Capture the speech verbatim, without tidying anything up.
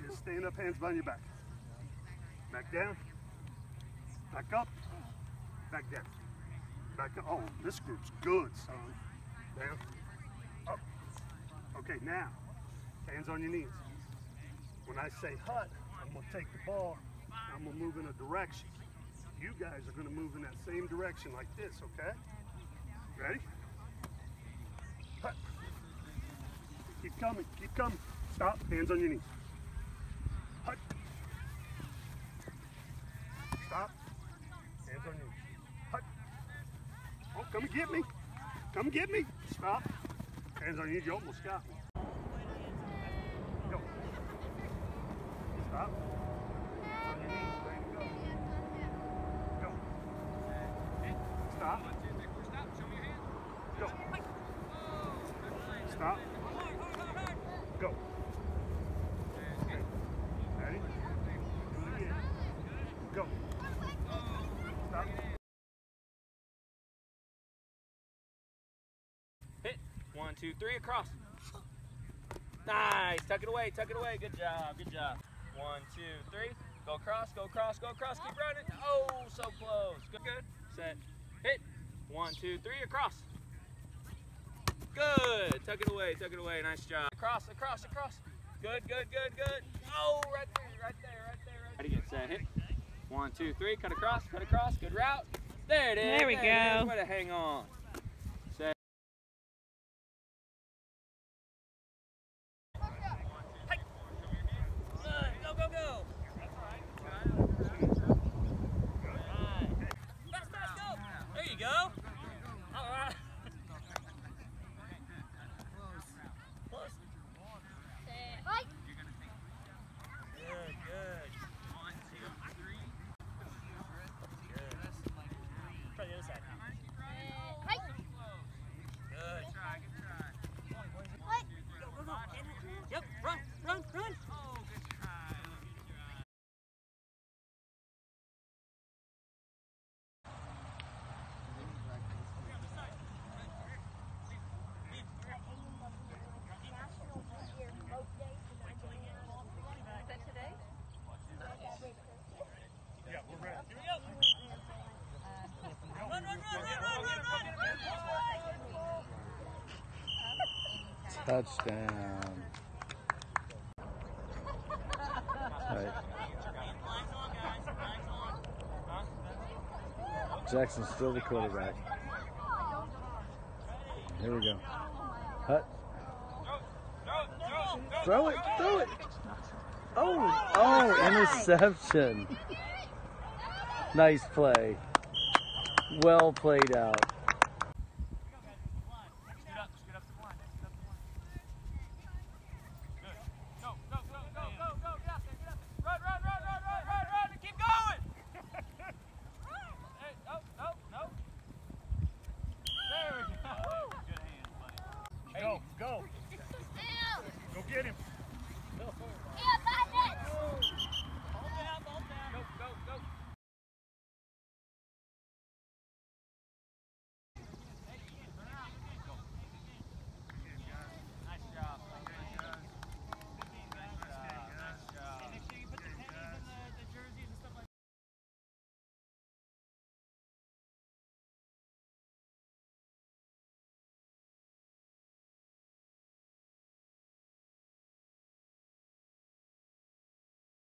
is stand up, hands behind your back. Back down. Back up. Back down. Back up. Oh, this group's good, son. Down. Up. Okay, now, hands on your knees. When I say hut, I'm going to take the ball, I'm going to move in a direction. You guys are going to move in that same direction like this, okay? Ready? Hut. Keep coming, keep coming. Stop, hands on your knees. Hut. Stop, hands on your knees. Hut. Oh, come and get me. Come and get me. Stop, hands on your knees. You almost got me. Go. Stop. Hands on your knees. Ready to go. Go. Stop. Go. Stop. Go. Okay. Ready? Do it again. Go. Stop. Hit. One, two, three, across. Nice. Tuck it away, tuck it away. Good job, good job. One, two, three. Go across, go across, go across. Keep running. Oh, so close. Good, good. Set. Hit. One, two, three, across. Good. Tuck it away, tuck it away. Nice job. Across, across, across. Good, good, good, good. Oh, right there, right there, right there, right there. Ready, get set. Hit. One, two, three. Cut across, cut across. Good route. There it is. There we there go. Way to hang on. Set. Go, go, go. That's right. Right. Fast, fast, go. There you go. All right. Close. Good, good. One, two, three. Good. Try the other side. Good. Good try, good try. Go, go, go. Yep, run, run, run. Oh, good try. Yeah, we're ready. Here we go. Run, run, run, run, run, run, run. Touchdown. Right. Jackson's still the quarterback. Here we go. Hut. Throw it, throw it. Oh, oh, interception. Nice play. Well played out.